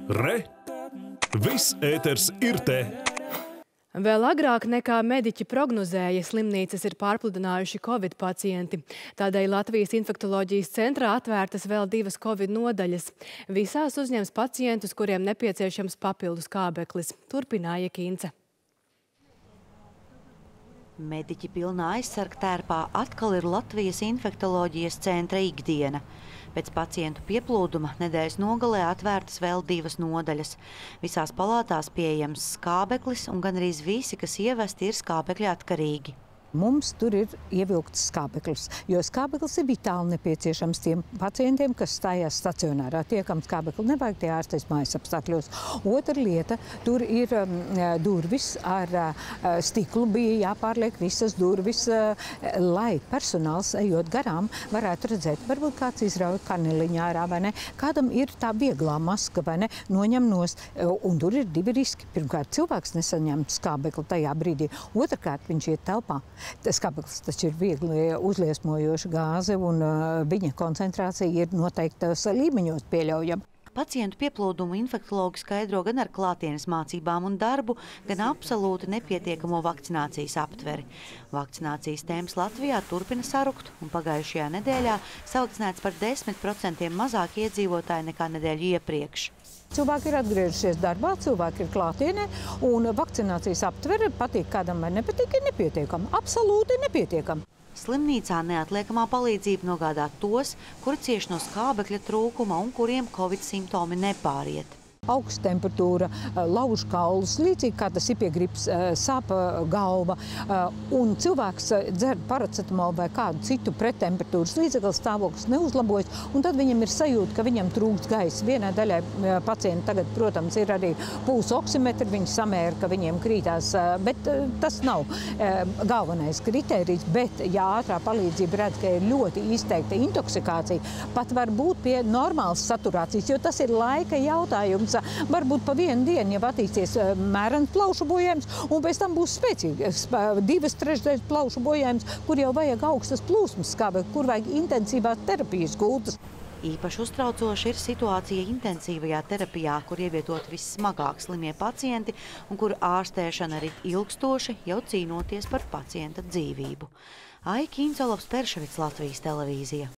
Re! Viss ēters ir te! Vēl agrāk nekā mediķi prognozēja, slimnīcas ir pārpludinājuši Covid pacienti. Tādēļ Latvijas infektoloģijas centrā atvērtas vēl 2 Covid nodaļas. Visās uzņems pacientus, kuriem nepieciešams papildus skābeklis. Turpināja Kince. Mediķi pilnā aizsarga tērpā atkal ir Latvijas infektoloģijas centra ikdiena. Pēc pacientu pieplūduma nedēļas nogalē atvērtas vēl 2 nodaļas. Visās palātās pieejams skābeklis un gandrīz visi, kas ievesti, ir skābekļa atkarīgi. Mums tur ir ievilkts skābeklis, jo skābeklis ir vitāli nepieciešams tiem pacientiem, kas stājās stacionārā. Tie, kam skābekli nevajag, tie ārsties mājas apstākļos. Otra lieta, tur ir durvis ar stiklu, bija jāpārliek visas durvis, lai personāls, ejot garām, varētu redzēt, varbūt kāds izrauj kaneliņā ārā, vai ne? Kādam ir tā vieglā maska, vai ne? Noņem nost. Un tur ir 2 riski. Pirmkārt, cilvēks nesaņem skābekli tajā brīdī. Otrkārt, viņš iet telpā. Skābeklis taču ir viegli uzliesmojoša gāze, un viņa koncentrācija ir noteiktos līmeņos pieļaujama. Pacientu pieplūdumu infektologi skaidro gan ar klātienes mācībām un darbu, gan absolūti nepietiekamo vakcinācijas aptveri. Vakcinācijas tēmas Latvijā turpina sarukt, un pagājušajā nedēļā savakcinēts par 10% mazāk iedzīvotāji nekā nedēļu iepriekš. Cilvēki ir atgriežušies darbā, cilvēki ir klātienē, un vakcinācijas aptvere patīk kādam vai nepatīk, ir nepietiekama. Absolūti nepietiekama. Slimnīcā neatliekamā palīdzība nogādāt tos, kuri cieš no skābekļa trūkuma un kuriem Covid simptomi nepāriet. Augsta temperatūra, lauž kaulus, līdzīgi kā tas ir pie gripas, sāp galva, un cilvēks dzer paracetamolu vai kādu citu prettemperatūras līdzekli, stāvoklis neuzlabojas, un tad viņam ir sajūta, ka viņam trūkst gaisa. Vienai daļai pacienti tagad, protams, ir arī pulsa oksimetri, viņi samēra, ka viņiem krītās, bet tas nav galvenais kritērijs, bet ja ātrā palīdzība redz, ka ir ļoti izteikta intoksikācija, pat var būt pie normālas saturācijas, jo tas ir laika jautājums. Varbūt pa vienu dienu jau attīsties mērens plaušu bojājums, un pēc tam būs spēcīgs 2/3 plaušu bojājums, kur jau vajag augstas plūsmas skābekli, kur vajag intensīvās terapijas gultas. Īpaši uztraucoša ir situācija intensīvajā terapijā, kur ievietot vissmagāk slimie pacienti un kur ārstēšana ir ilgstoši, jau cīnoties par pacienta dzīvību. Kince, Perševics, Latvijas televīzija.